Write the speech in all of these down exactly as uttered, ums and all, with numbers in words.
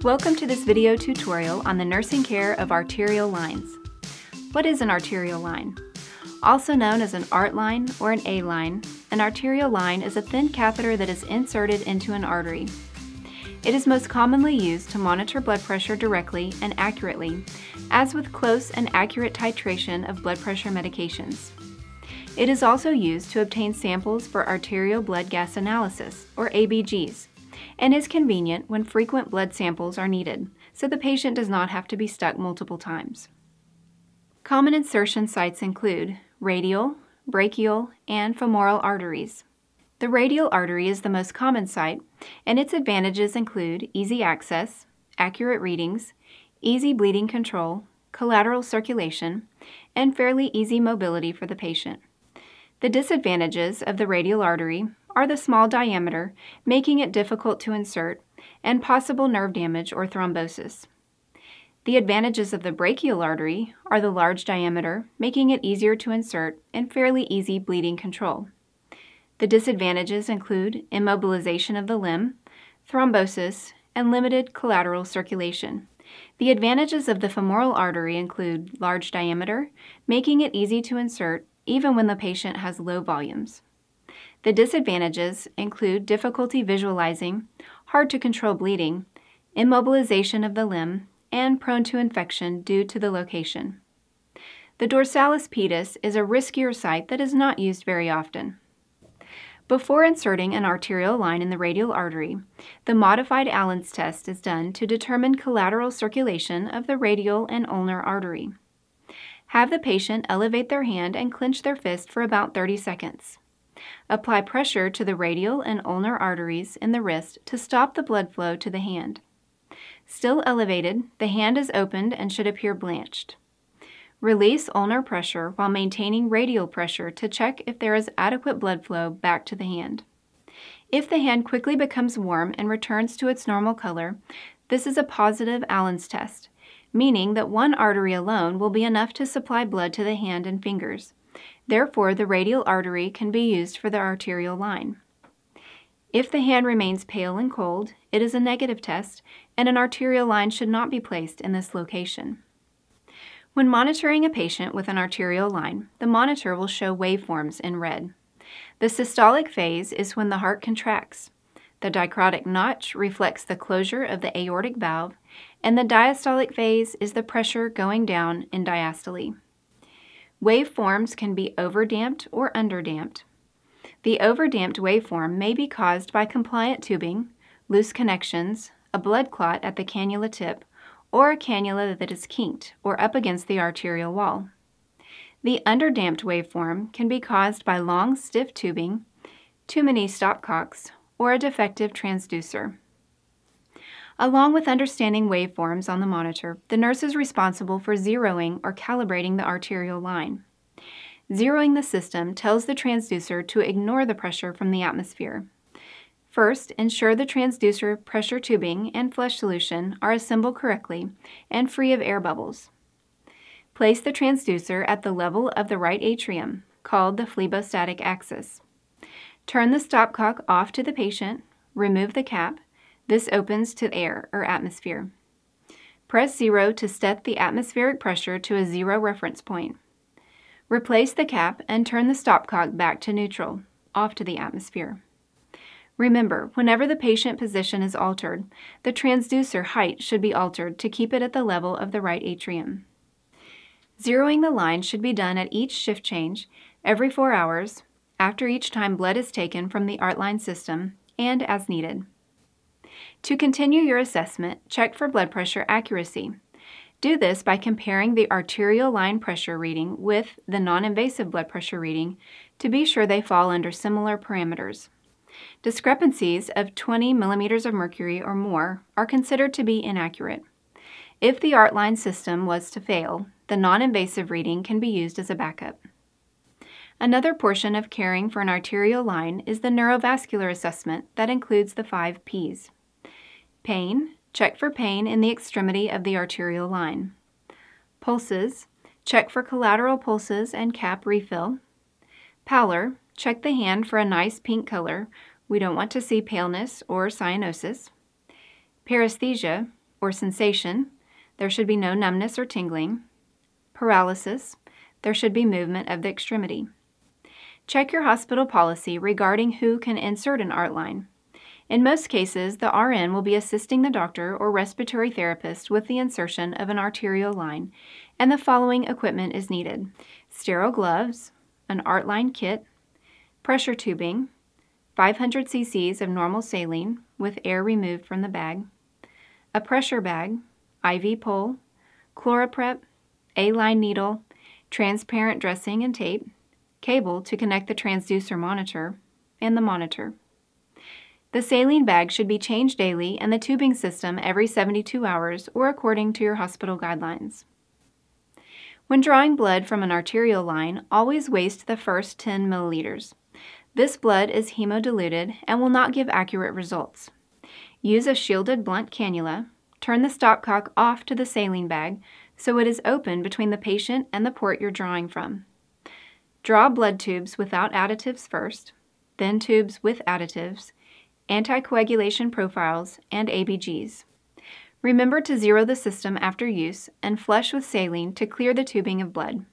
Welcome to this video tutorial on the nursing care of arterial lines. What is an arterial line? Also known as an art line or an A line, an arterial line is a thin catheter that is inserted into an artery. It is most commonly used to monitor blood pressure directly and accurately, as with close and accurate titration of blood pressure medications. It is also used to obtain samples for arterial blood gas analysis, or A B Gs, and is convenient when frequent blood samples are needed, so the patient does not have to be stuck multiple times. Common insertion sites include radial, brachial, and femoral arteries. The radial artery is the most common site, and its advantages include easy access, accurate readings, easy bleeding control, collateral circulation, and fairly easy mobility for the patient. The disadvantages of the radial artery are the small diameter, making it difficult to insert, and possible nerve damage or thrombosis. The advantages of the brachial artery are the large diameter, making it easier to insert, and fairly easy bleeding control. The disadvantages include immobilization of the limb, thrombosis, and limited collateral circulation. The advantages of the femoral artery include large diameter, making it easy to insert even when the patient has low volumes. The disadvantages include difficulty visualizing, hard to control bleeding, immobilization of the limb, and prone to infection due to the location. The dorsalis pedis is a riskier site that is not used very often. Before inserting an arterial line in the radial artery, the modified Allen's test is done to determine collateral circulation of the radial and ulnar artery. Have the patient elevate their hand and clench their fist for about thirty seconds. Apply pressure to the radial and ulnar arteries in the wrist to stop the blood flow to the hand. Still elevated, the hand is opened and should appear blanched. Release ulnar pressure while maintaining radial pressure to check if there is adequate blood flow back to the hand. If the hand quickly becomes warm and returns to its normal color, this is a positive Allen's test, meaning that one artery alone will be enough to supply blood to the hand and fingers. Therefore, the radial artery can be used for the arterial line. If the hand remains pale and cold, it is a negative test, and an arterial line should not be placed in this location. When monitoring a patient with an arterial line, the monitor will show waveforms in red. The systolic phase is when the heart contracts. The dicrotic notch reflects the closure of the aortic valve, and the diastolic phase is the pressure going down in diastole. Waveforms can be overdamped or underdamped. The overdamped waveform may be caused by compliant tubing, loose connections, a blood clot at the cannula tip, or a cannula that is kinked or up against the arterial wall. The underdamped waveform can be caused by long, stiff tubing, too many stopcocks, or a defective transducer. Along with understanding waveforms on the monitor, the nurse is responsible for zeroing or calibrating the arterial line. Zeroing the system tells the transducer to ignore the pressure from the atmosphere. First, ensure the transducer pressure tubing and flush solution are assembled correctly and free of air bubbles. Place the transducer at the level of the right atrium, called the phlebostatic axis. Turn the stopcock off to the patient, remove the cap. This opens to air or atmosphere. Press zero to set the atmospheric pressure to a zero reference point. Replace the cap and turn the stopcock back to neutral, off to the atmosphere. Remember, whenever the patient position is altered, the transducer height should be altered to keep it at the level of the right atrium. Zeroing the line should be done at each shift change, every four hours, after each time blood is taken from the art line system, and as needed. To continue your assessment, check for blood pressure accuracy. Do this by comparing the arterial line pressure reading with the non-invasive blood pressure reading to be sure they fall under similar parameters. Discrepancies of twenty millimeters of mercury or more are considered to be inaccurate. If the art line system was to fail, the non-invasive reading can be used as a backup. Another portion of caring for an arterial line is the neurovascular assessment that includes the five P's. Pain, check for pain in the extremity of the arterial line. Pulses, check for collateral pulses and cap refill. Pallor, check the hand for a nice pink color. We don't want to see paleness or cyanosis. Paresthesia, or sensation, there should be no numbness or tingling. Paralysis, there should be movement of the extremity. Check your hospital policy regarding who can insert an art line. In most cases, the R N will be assisting the doctor or respiratory therapist with the insertion of an arterial line, and the following equipment is needed: sterile gloves, an art line kit, pressure tubing, five hundred c c's of normal saline with air removed from the bag, a pressure bag, I V pole, ChloraPrep, A-line needle, transparent dressing and tape, cable to connect the transducer monitor, and the monitor. The saline bag should be changed daily and the tubing system every seventy-two hours or according to your hospital guidelines. When drawing blood from an arterial line, always waste the first ten milliliters. This blood is hemodiluted and will not give accurate results. Use a shielded blunt cannula. Turn the stopcock off to the saline bag so it is open between the patient and the port you're drawing from. Draw blood tubes without additives first, then tubes with additives, anticoagulation profiles, and A B Gs. Remember to zero the system after use and flush with saline to clear the tubing of blood.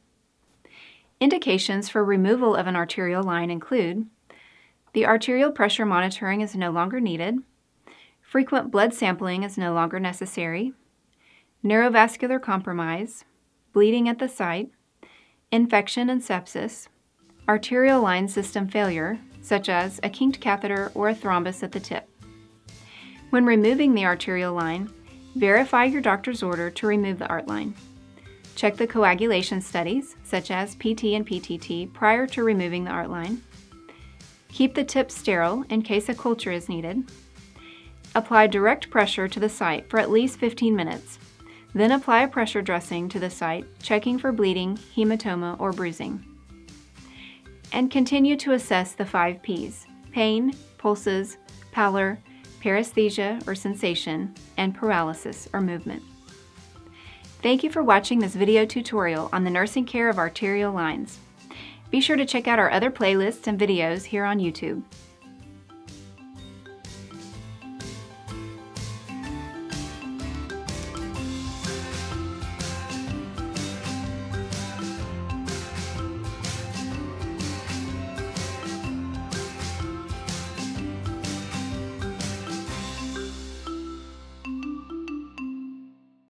Indications for removal of an arterial line include: the arterial pressure monitoring is no longer needed, frequent blood sampling is no longer necessary, neurovascular compromise, bleeding at the site, infection and sepsis, arterial line system failure, such as a kinked catheter or a thrombus at the tip. When removing the arterial line, verify your doctor's order to remove the art line. Check the coagulation studies, such as P T and P T T, prior to removing the art line. Keep the tip sterile in case a culture is needed. Apply direct pressure to the site for at least fifteen minutes. Then apply a pressure dressing to the site, checking for bleeding, hematoma, or bruising. And continue to assess the five P's: pain, pulses, pallor, paresthesia or sensation, and paralysis or movement. Thank you for watching this video tutorial on the nursing care of arterial lines. Be sure to check out our other playlists and videos here on YouTube.